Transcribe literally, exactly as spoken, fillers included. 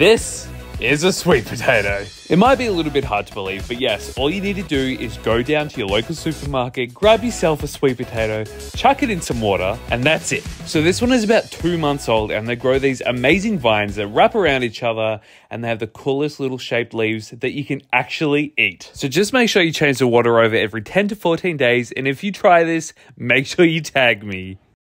This is a sweet potato. It might be a little bit hard to believe, but yes, all you need to do is go down to your local supermarket, grab yourself a sweet potato, chuck it in some water, and that's it. So this one is about two months old, and they grow these amazing vines that wrap around each other, and they have the coolest little shaped leaves that you can actually eat. So just make sure you change the water over every ten to fourteen days, and if you try this, make sure you tag me.